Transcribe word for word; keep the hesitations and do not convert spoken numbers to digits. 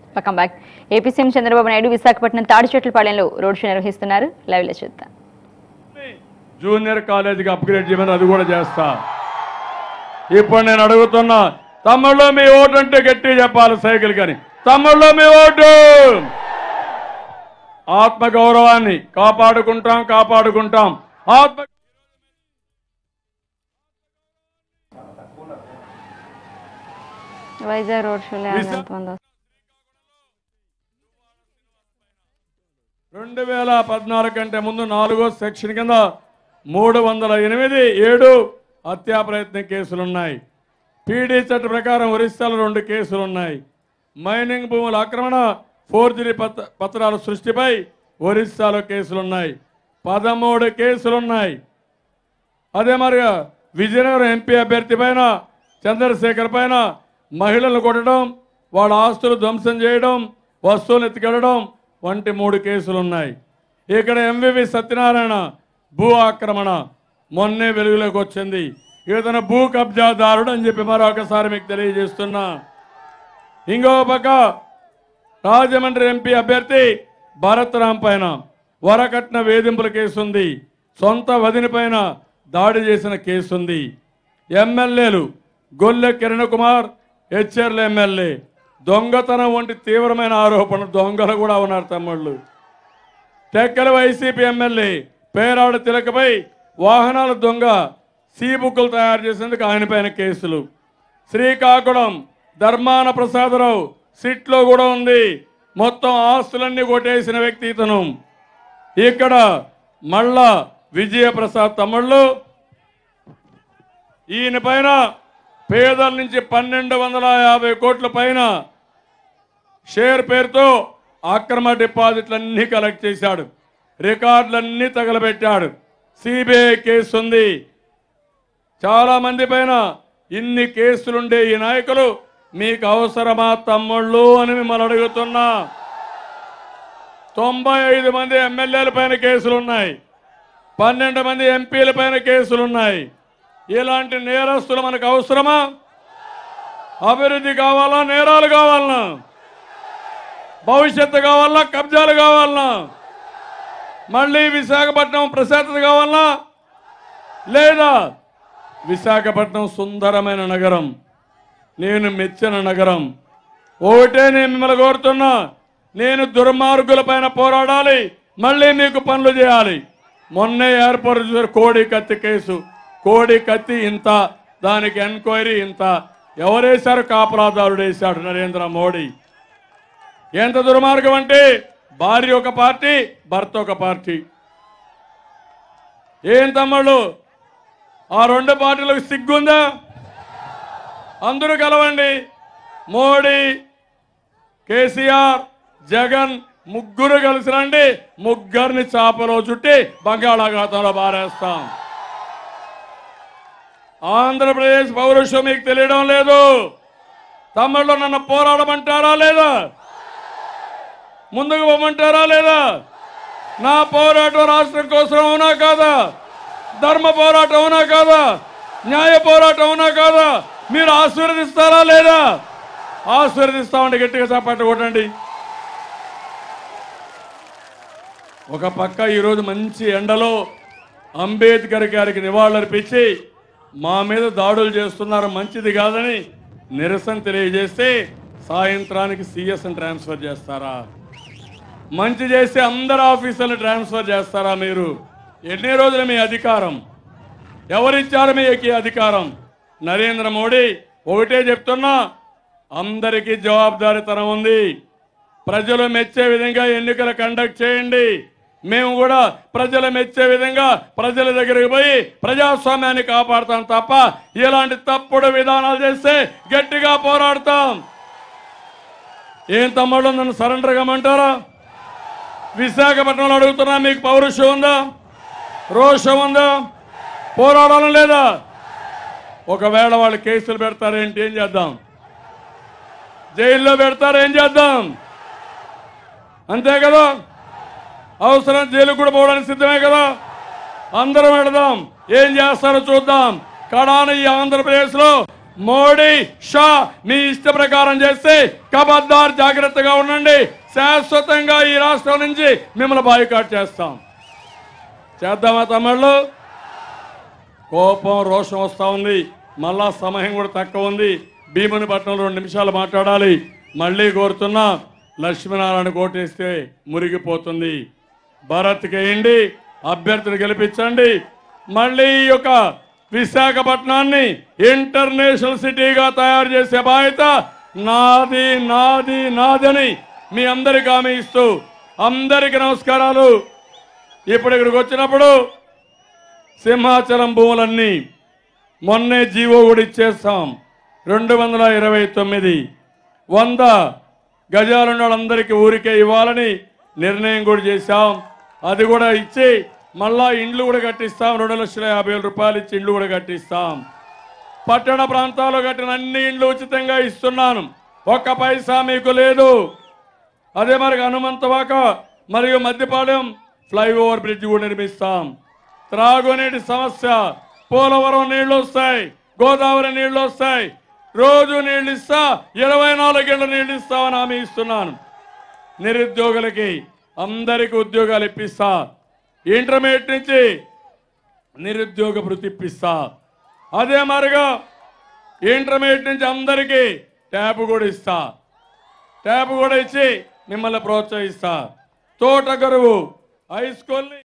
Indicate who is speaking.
Speaker 1: Welcome back. AP CM Chandrababu Naidu Visakhapatnam తాడిచెట్లపాలెంలో road show నిర్వహిస్తున్నారు. Live లో చూద్దాం.
Speaker 2: జూనియర్ కాలేజీకి అప్గ్రేడ్ చేయమని అది కూడా చేస్తా. ఇప్పుడు నేను అడుగుతున్నా, తమ్ముళ్ళు మీ ఓటు అంటే గట్టి చెప్పాలి సైకిల్ కానీ. తమ్ముళ్ళు మీ ఓటు. ఆత్మ గౌరవాన్ని కాపాడుకుంటాం కాపాడుకుంటాం ఆత్మ
Speaker 1: వైజాగ్ రోడ్ షోలో
Speaker 2: రెండు వేల పద్నాలుగు కంటే ముందు నాలుగో సెక్షన్ కింద మూడు వందల ఎనిమిది ఏడు హత్యా ప్రయత్న కేసులున్నాయి. పీడీ చట్ట ప్రకారం ఒరిస్సాలో రెండు కేసులున్నాయి. మైనింగ్ భూముల ఆక్రమణ ఫోర్జరీ పత్ర పత్రాల సృష్టిపై ఒరిస్సాలో కేసులున్నాయి. పదమూడు కేసులున్నాయి. అదే మరిగా విజయనగరం ఎంపీ అభ్యర్థి పైన చంద్రశేఖర్ పైన మహిళలు కొట్టడం, వాళ్ళ ఆస్తులు ధ్వంసం చేయడం, వస్తువులు ఎత్తుకెళ్ళడం వంటి మూడు కేసులున్నాయి. ఇక్కడ ఎంవివి సత్యనారాయణ భూ ఆక్రమణ మొన్నే వెలుగులోకి వచ్చింది. ఇతను భూ కబ్జాదారుడు అని చెప్పి మరొకసారి మీకు తెలియజేస్తున్నా. ఇంకో పక్క రాజమండ్రి ఎంపీ అభ్యర్థి భరత్రామ్ పైన వరకట్న వేధింపుల కేసుంది. సొంత వదిన పైన దాడి చేసిన కేసుంది. ఎమ్మెల్యేలు గొల్లె కిరణ్ కుమార్, హెచ్ఆర్ల ఎమ్మెల్యే దొంగతనం వంటి తీవ్రమైన ఆరోపణలు, దొంగలు కూడా ఉన్నారు తమ్ముళ్ళు. టెక్కల వైసీపీ ఎమ్మెల్యే పేరాడు తిలకపై వాహనాల దొంగ సీ బుక్కులు తయారు చేసేందుకు ఆయన పైన కేసులు. శ్రీకాకుళం ధర్మాన ప్రసాదరావు సిట్లో కూడా ఉంది. మొత్తం ఆస్తులన్నీ కొట్టేసిన వ్యక్తి ఇతను. ఇక్కడ మళ్ళా విజయప్రసాద్ తమ్ముళ్ళు, ఈయన పైన పేదల నుంచి పన్నెండు వందల యాభై కోట్ల పైన షేర్ పేరుతో అక్రమ డిపాజిట్లన్నీ కలెక్ట్ చేశాడు. రికార్డులన్నీ తగలబెట్టాడు. సిబిఐ కేసు ఉంది. చాలా మంది పైన ఇన్ని కేసులుండే ఈ నాయకులు మీకు అవసరమా తమ్ముళ్ళు అని మిమ్మల్ని అడుగుతున్నా. తొంభై ఐదు మంది ఎమ్మెల్యేల పైన కేసులున్నాయి. పన్నెండు మంది ఎంపీల పైన కేసులున్నాయి. ఇలాంటి నేరస్తులు మనకు అవసరమా? అభివృద్ధి కావాలా, నేరాలు కావాలనా? భవిష్యత్తు కావాలనా, కబ్జాలు కావాలనా? మళ్ళీ విశాఖపట్నం ప్రశాంతత కావాలనా లేదా? విశాఖపట్నం సుందరమైన నగరం, నేను మెచ్చిన నగరం. ఒకటే నేను మిమ్మల్ని కోరుతున్నా, నేను దుర్మార్గుల పైన పోరాడాలి, మళ్ళీ మీకు పనులు చేయాలి. మొన్నే ఏర్పాటు చేశారు కోడి కత్తి కేసు. కోడి కత్తి ఇంత, దానికి ఎంక్వైరీ ఇంత. ఎవరేశారు? కాపలాదారుడు వేశాడు నరేంద్ర మోడీ. ఎంత దుర్మార్గం అంటే భార్య ఒక పార్టీ, భర్త ఒక పార్టీ. ఏం తమ్ముళ్ళు, ఆ రెండు పార్టీలకు సిగ్గుందా? అందరూ కలవండి. మోడీ, కేసీఆర్, జగన్ ముగ్గురు కలిసి రండి. ముగ్గురిని చాపలో చుట్టి బంగాళాఖాతంలో బారేస్తాం. ఆంధ్రప్రదేశ్ పౌరుషం మీకు తెలియడం లేదు. తమ్ముళ్ళు నన్ను పోరాడమంటారా లేదా? ముందుకు పోమంటారా లేదా? నా పోరాటం రాష్ట్రం కోసం అవునా కాదా? ధర్మ పోరాటం అవునా కాదా? న్యాయ పోరాటం అవునా కాదా? మీరు ఆశీర్వదిస్తారా లేదా? ఆశీర్వదిస్తామంటే గట్టిగా చప్పట్లు కొట్టండి. ఒక పక్క ఈరోజు మంచి ఎండలో అంబేద్కర్ గారికి నివాళులర్పించి మా మీద దాడులు చేస్తున్నారు, మంచిది కాదని నిరసన తెలియజేస్తే సాయంత్రానికి సీఎస్ని ట్రాన్స్ఫర్ చేస్తారా? మంచి చేస్తే అందరు ఆఫీసర్లు ట్రాన్స్ఫర్ చేస్తారా? మీరు ఎన్ని రోజులు మీ అధికారం? ఎవరిచ్చారు మీకు ఈ అధికారం? నరేంద్ర మోడీ ఒకటే చెప్తున్నా, అందరికీ జవాబుదారీతనం ఉంది. ప్రజలు మెచ్చే విధంగా ఎన్నికలు కండక్ట్ చేయండి. మేము కూడా ప్రజలు మెచ్చే విధంగా ప్రజల దగ్గరికి పోయి ప్రజాస్వామ్యాన్ని కాపాడుతాం తప్ప ఇలాంటి తప్పుడు విధానాలు చేస్తే గట్టిగా పోరాడతాం. ఏం తమ్ముళ్ళు నన్ను సరెండర్ కమ్మంటారా? విశాఖపట్నంలో అడుగుతున్నా, మీకు పౌరుషం ఉందా? రోషం ఉందా? పోరాడాలని లేదా? ఒకవేళ వాళ్ళు కేసులు పెడతారేంటి? ఏం చేద్దాం? జైల్లో పెడతారు, ఏం చేద్దాం? అంతే కదా? అవసరం జైలు కూడా పోవడానికి సిద్ధమే కదా? అందరం వెళదాం, ఏం చేస్తారో చూద్దాం. కడాన ఈ ఆంధ్రప్రదేశ్లో మోడీ షా మీ ఇష్ట ప్రకారం చేస్తే కబద్దార్ జాగ్రత్తగా ఉండండి. శాశ్వతంగా ఈ రాష్ట్రం నుంచి మిమ్మల్ని బాయ్కాట్ చేస్తాం. చేద్దామా తమిళ్ళు? కోపం రోషం వస్తూ ఉంది. మళ్ళా సమయం కూడా తక్కువ ఉంది. భీమునిపట్నంలో రెండు నిమిషాలు మాట్లాడాలి. మళ్ళీ కోరుతున్నా, లక్ష్మీనారాయణ కోటేస్తే మురిగిపోతుంది. భరత్ కేయండి, అభ్యర్థిని గెలిపించండి. మళ్ళీ ఈ యొక్క విశాఖపట్నాన్ని ఇంటర్నేషనల్ సిటీగా తయారు చేసే బాధ్యత నాది నాది నాదని మీ అందరికి హామీ ఇస్తూ అందరికి నమస్కారాలు. ఇప్పుడు ఇక్కడికి వచ్చినప్పుడు సింహాచలం భూములన్నీ మొన్నే జీవో కూడా ఇచ్చేస్తాం. రెండు వందల ఇరవై తొమ్మిది వంద గజాలున్న వాళ్ళందరికీ ఊరికే ఇవ్వాలని నిర్ణయం కూడా చేశాం. అది కూడా ఇచ్చి మళ్ళా ఇండ్లు కూడా కట్టిస్తాం. రెండు లక్షల యాభై వేల రూపాయలు ఇచ్చి ఇండ్లు కూడా కట్టిస్తాం. పట్టణ ప్రాంతాల్లో కట్టిన అన్ని ఇండ్లు ఉచితంగా ఇస్తున్నాను. ఒక్క పైసా మీకు లేదు. అదే మరి హనుమంతవాక మరియు మధ్యపాలెం ఫ్లైఓవర్ బ్రిడ్జ్ కూడా నిర్మిస్తాం. త్రాగునీటి సమస్య, పోలవరం నీళ్లు వస్తాయి, గోదావరి నీళ్లు వస్తాయి. రోజు నీళ్లు ఇస్తా, ఇరవై నాలుగేళ్ల నీళ్లు ఇస్తామని హామీ ఇస్తున్నాను. నిరుద్యోగులకి అందరికీ ఉద్యోగాలు ఇప్పిస్తా. ఇంటర్మీడియట్ నుంచి నిరుద్యోగ భృతి ఇప్పిస్తా. అదే మరిగా ఇంటర్మీడియట్ నుంచి అందరికీ ట్యాబ్ కూడా ఇస్తా. ట్యాబ్ కూడా ఇచ్చి మిమ్మల్ని ప్రోత్సహిస్తా. తోటగరువు హై స్కూల్ని